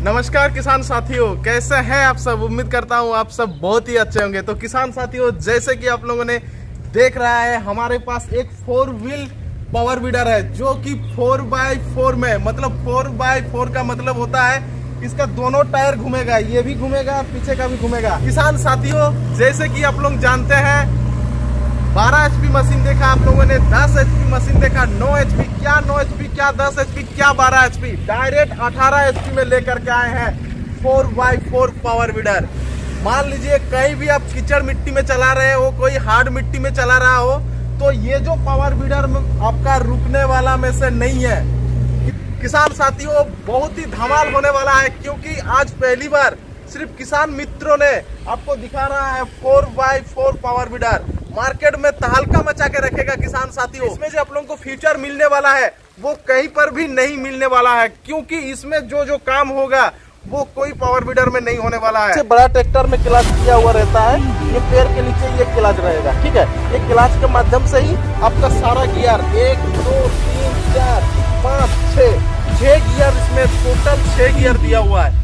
नमस्कार किसान साथियों, कैसे हैं आप सब। उम्मीद करता हूं आप सब बहुत ही अच्छे होंगे। तो किसान साथियों, जैसे कि आप लोगों ने देख रहा है, हमारे पास एक 4 व्हील पावर वीडर है जो कि 4x4 में, मतलब 4x4 का मतलब होता है इसका दोनों टायर घूमेगा, ये भी घूमेगा, पीछे का भी घूमेगा। किसान साथियों, जैसे कि आप लोग जानते हैं 12 HP मशीन देखा आप लोगों ने, 10 HP मशीन देखा, 9 HP, क्या 9 HP, क्या 10 HP, क्या 12 HP, डायरेक्ट 18 HP में लेकर के आए हैं 4x4 पावर वीडर। मान लीजिए कहीं भी आप कीचड़ मिट्टी में चला रहे हो, कोई हार्ड मिट्टी में चला रहा हो, तो ये जो पावर वीडर आपका रुकने वाला में से नहीं है। किसान साथियों, बहुत ही धमाल होने वाला है, क्योंकि आज पहली बार सिर्फ किसान मित्रों ने आपको दिखा रहा है 4x4 पावर वीडर। मार्केट में तहलका मचा के रखेगा किसान साथियों। इसमें जो आप लोगों को फीचर मिलने वाला है वो कहीं पर भी नहीं मिलने वाला है, क्योंकि इसमें जो काम होगा वो कोई पावर वीडर में नहीं होने वाला है। सबसे बड़ा ट्रैक्टर में क्लच किया हुआ रहता है, ये पैर के नीचे ये क्लच रहेगा, ठीक है। ये क्लच के माध्यम से ही आपका सारा गियर 1 2 3 4 5 6 गियर, इसमें टोटल 6 गियर दिया हुआ है।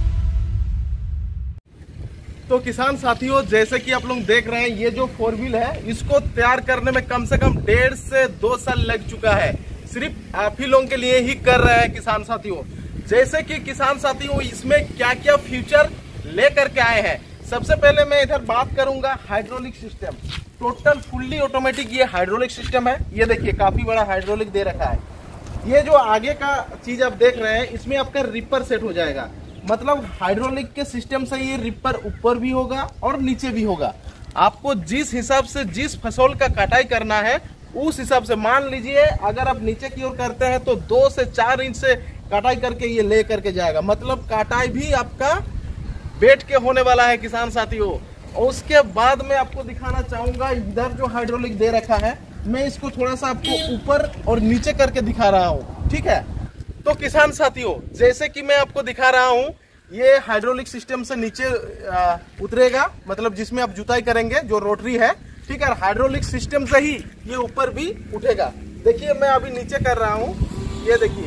तो किसान साथियों, जैसे कि आप लोग देख रहे हैं, ये जो 4 व्हील है इसको तैयार करने में कम से कम 1.5 से 2 साल लग चुका है। सिर्फ आप ही लोगों के लिए ही कर रहे हैं किसान साथियों। जैसे कि किसान साथियों, इसमें क्या क्या फीचर लेकर के आए हैं। सबसे पहले मैं इधर बात करूंगा hydraulic system. Total fully automatic ये हाइड्रोलिक सिस्टम है। ये देखिए काफी बड़ा हाइड्रोलिक दे रखा है। ये जो आगे का चीज आप देख रहे हैं, इसमें आपका रिपर सेट हो जाएगा, मतलब हाइड्रोलिक के सिस्टम से ये रिपर ऊपर भी होगा और नीचे भी होगा। आपको जिस हिसाब से जिस फसल का कटाई करना है उस हिसाब से, मान लीजिए अगर आप नीचे की ओर करते हैं तो 2 से 4 इंच से कटाई करके ये ले करके जाएगा, मतलब कटाई भी आपका बैठ के होने वाला है किसान साथियों। और उसके बाद मैं आपको दिखाना चाहूंगा, इधर जो हाइड्रोलिक दे रखा है, मैं इसको थोड़ा सा आपको ऊपर और नीचे करके दिखा रहा हूँ, ठीक है। तो किसान साथियों, जैसे कि मैं आपको दिखा रहा हूं, ये हाइड्रोलिक सिस्टम से नीचे उतरेगा, मतलब जिसमें आप जुताई करेंगे, जो रोटरी है, ठीक है। हाइड्रोलिक सिस्टम से ही ये ऊपर भी उठेगा। देखिए मैं अभी नीचे कर रहा हूं, ये देखिए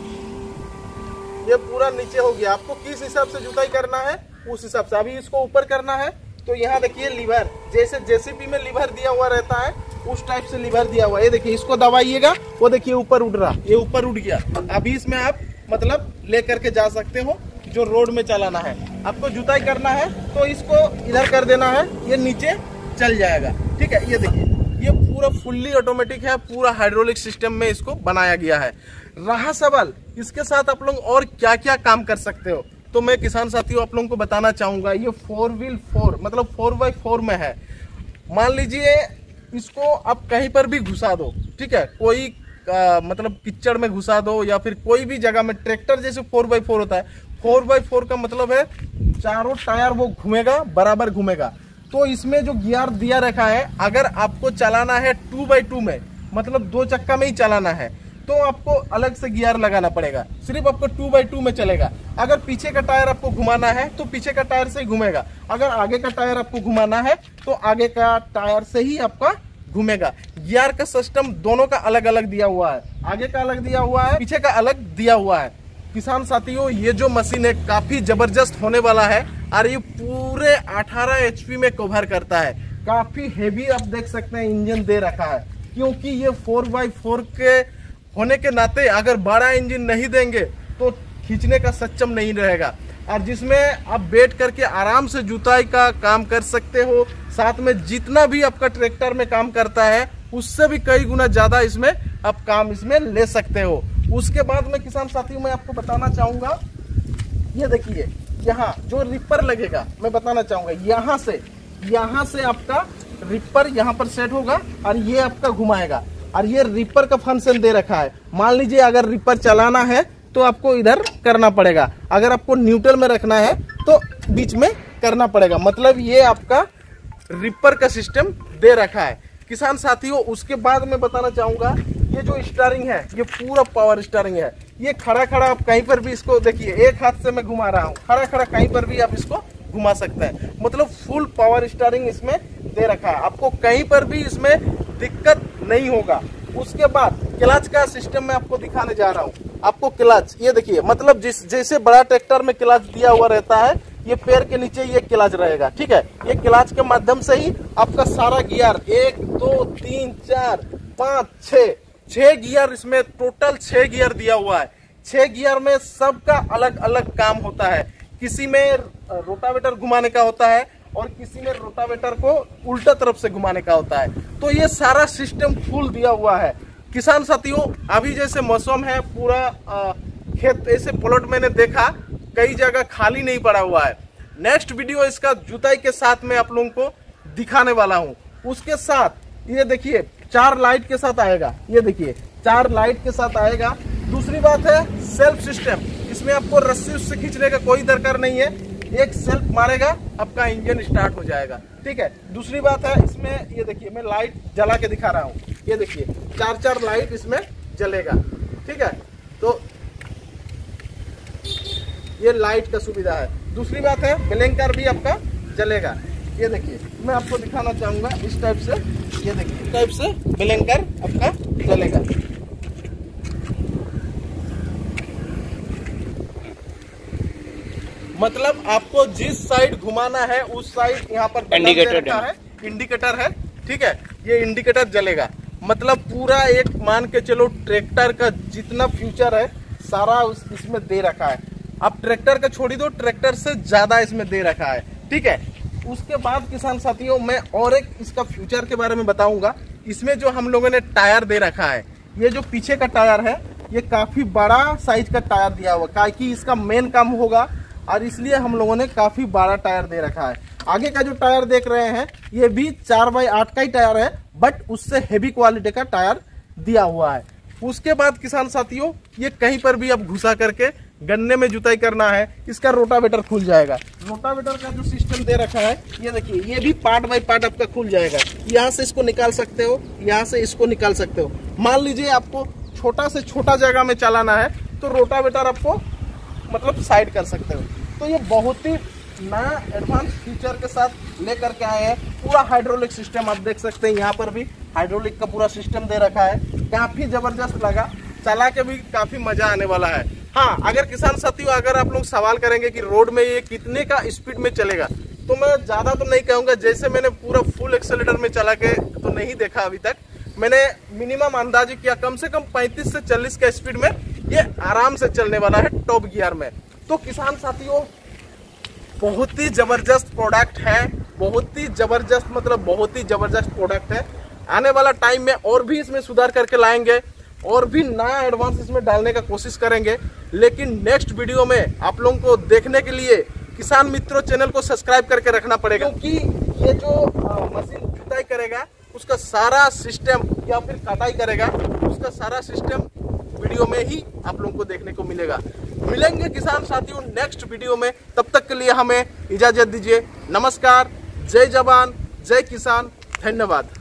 ये पूरा नीचे हो गया। आपको किस हिसाब से जुताई करना है उस हिसाब से। अभी इसको ऊपर करना है तो यहाँ देखिए लीवर, जैसे जेसीबी में लीवर दिया हुआ रहता है उस टाइप से लीवर दिया हुआ है। ये देखिए इसको दबाइएगा, वो देखिए ऊपर उठ रहा, ये ऊपर उठ गया। अभी इसमें आप मतलब ले करके जा सकते हो। जो रोड में चलाना है, आपको जुताई करना है तो इसको इधर कर देना है, ये नीचे चल जाएगा, ठीक है। ये देखिए ये पूरा फुल्ली ऑटोमेटिक है, पूरा हाइड्रोलिक सिस्टम में इसको बनाया गया है। रहा सवाल इसके साथ आप लोग और क्या क्या काम कर सकते हो, तो मैं किसान साथियों आप लोगों को बताना चाहूंगा। ये 4 व्हील 4 मतलब 4x4 में है। मान लीजिए इसको आप कहीं पर भी घुसा दो, ठीक है, कोई मतलब कीचड़ में घुसा दो या फिर कोई भी जगह में। ट्रैक्टर जैसे 4x4 होता है, 4x4 का मतलब है चारों टायर वो घूमेगा, बराबर घूमेगा। तो इसमें जो गियर दिया रखा है, अगर आपको चलाना है 2x2 में, मतलब 2 चक्का में ही चलाना है, तो आपको अलग से गियर लगाना पड़ेगा। सिर्फ आपको 2x2 में चलेगा। अगर पीछे का टायर आपको घुमाना है तो पीछे का टायर से ही घूमेगा। अगर आगे का टायर आपको घुमाना है तो आगे का टायर से ही आपका घूमेगा। गियर का सिस्टम दोनों का अलग अलग दिया हुआ है, आगे का अलग दिया हुआ है, पीछे का अलग दिया हुआ है। किसान साथियों, ये जो मशीन है काफी जबरदस्त होने वाला है और ये पूरे 18 HP में कवर करता है। काफी हेवी आप देख सकते हैं इंजन दे रखा है, क्योंकि ये 4x4 के होने के नाते अगर बड़ा इंजन नहीं देंगे तो खींचने का सक्षम नहीं रहेगा। और जिसमें आप बैठ करके आराम से जुताई का काम कर सकते हो, साथ में जितना भी आपका ट्रैक्टर में काम करता है उससे भी कई गुना ज्यादा इसमें आप काम इसमें ले सकते हो। उसके बाद में किसान साथियों मैं आपको बताना चाहूंगा, ये देखिए यहाँ जो रिपर लगेगा, मैं बताना चाहूंगा यहाँ से आपका रिपर यहाँ पर सेट होगा और ये आपका घुमाएगा। और ये रिपर का फंक्शन दे रखा है। मान लीजिए अगर रिपर चलाना है तो आपको इधर करना पड़ेगा, अगर आपको न्यूट्रल में रखना है तो बीच में करना पड़ेगा। मतलब ये आपका रिपर का सिस्टम दे रखा है किसान साथियों। उसके बाद मैं बताना चाहूंगा, ये जो स्टीयरिंग है ये पूरा पावर स्टीयरिंग है। ये खड़ा खड़ा आप कहीं पर भी इसको देखिए, एक हाथ से मैं घुमा रहा हूँ, खड़ा खड़ा कहीं पर भी आप इसको घुमा सकते हैं। मतलब फुल पावर स्टीयरिंग इसमें दे रखा है, आपको कहीं पर भी इसमें दिक्कत नहीं होगा। उसके बाद क्लच का सिस्टम मैं आपको दिखाने जा रहा हूँ। आपको क्लच, ये देखिए, मतलब जैसे बड़ा ट्रैक्टर में क्लच दिया हुआ रहता है, ये पैर के नीचे ये क्लच रहेगा। ठीक है, ये क्लच के माध्यम से ही आपका सारा गियर 1 2 3 4 5 6 गियर, इसमें टोटल 6 गियर दिया हुआ है। 6 गियर में सबका अलग अलग काम होता है। किसी में रोटावेटर घुमाने का होता है और किसी में रोटावेटर को उल्टा तरफ से घुमाने का होता है। तो ये सारा सिस्टम फुल दिया हुआ है। किसान साथियों, अभी जैसे मौसम है, पूरा खेत ऐसे प्लॉट मैंने देखा कई जगह खाली नहीं पड़ा हुआ है। नेक्स्ट वीडियो इसका जुताई के साथ में आप लोगों को दिखाने वाला हूं। उसके साथ ये देखिए 4 लाइट के साथ आएगा, ये देखिए 4 लाइट के साथ आएगा। दूसरी बात है सेल्फ सिस्टम, इसमें आपको रस्सी उससे खींचने का कोई दरकार नहीं है, एक सेल्फ मारेगा आपका इंजन स्टार्ट हो जाएगा। ठीक है, दूसरी बात है इसमें, ये देखिए मैं लाइट जला के दिखा रहा हूँ, ये देखिए 4 लाइट इसमें जलेगा। ठीक है, तो ये लाइट का सुविधा है। दूसरी बात है ब्लिंकर भी आपका जलेगा, ये देखिए मैं आपको दिखाना चाहूंगा इस टाइप से, ये देखिए इस टाइप से ब्लिंकर आपका जलेगा। मतलब आपको जिस साइड घुमाना है उस साइड यहाँ पर इंडिकेटर है। ठीक है, ये इंडिकेटर जलेगा। मतलब पूरा एक मान के चलो ट्रैक्टर का जितना फ्यूचर है सारा इसमें दे रखा है। अब ट्रैक्टर का छोड़ी दो, ट्रैक्टर से ज्यादा इसमें दे रखा है। ठीक है, उसके बाद किसान साथियों मैं और एक इसका फ्यूचर के बारे में बताऊंगा। इसमें जो हम लोगों ने टायर दे रखा है, ये जो पीछे का टायर है ये काफी बड़ा साइज का टायर दिया हुआ, ताकि इसका मेन काम होगा और इसलिए हम लोगों ने काफी बड़ा टायर दे रखा है। आगे का जो टायर देख रहे हैं ये भी 4x8 का ही टायर है, बट उससे हेवी क्वालिटी का टायर दिया हुआ है। उसके बाद किसान साथियों ये कहीं पर भी अब घुसा करके गन्ने में जुताई करना है, इसका रोटावेटर खुल जाएगा। रोटावेटर का जो सिस्टम दे रखा है ये देखिए, ये भी पार्ट बाय पार्ट आपका खुल जाएगा। यहाँ से इसको निकाल सकते हो, यहाँ से इसको निकाल सकते हो। मान लीजिए आपको छोटा से छोटा जगह में चलाना है तो रोटावेटर आपको मतलब साइड कर सकते हो। तो ये बहुत ही नया एडवांस फीचर के साथ लेकर के आए हैं। पूरा हाइड्रोलिक सिस्टम आप देख सकते हैं, यहाँ पर भी हाइड्रोलिक का पूरा सिस्टम दे रखा है। काफी जबरदस्त लगा, चला के भी काफी मजा आने वाला है। हाँ, अगर किसान साथियों अगर आप लोग सवाल करेंगे कि रोड में ये कितने का स्पीड में चलेगा, तो मैं ज्यादा तो नहीं कहूंगा। जैसे मैंने पूरा फुल एक्सेलेटर में चला के तो नहीं देखा अभी तक, मैंने मिनिमम अंदाजे किया कम से कम 35 से 40 का स्पीड में ये आराम से चलने वाला है टॉप गियर में। तो किसान साथियों बहुत ही जबरदस्त प्रोडक्ट है, बहुत ही जबरदस्त, मतलब बहुत ही जबरदस्त प्रोडक्ट है। आने वाला टाइम में और भी इसमें सुधार करके लाएंगे और भी नया एडवांस इसमें डालने का कोशिश करेंगे। लेकिन नेक्स्ट वीडियो में आप लोगों को देखने के लिए किसान मित्रों चैनल को सब्सक्राइब करके रखना पड़ेगा, क्योंकि ये जो मशीन जुताई करेगा उसका सारा सिस्टम या फिर कटाई करेगा उसका सारा सिस्टम वीडियो में ही आप लोगों को देखने को मिलेगा। मिलेंगे किसान साथियों नेक्स्ट वीडियो में, तब तक के लिए हमें इजाजत दीजिए। नमस्कार, जय जवान, जय किसान, धन्यवाद।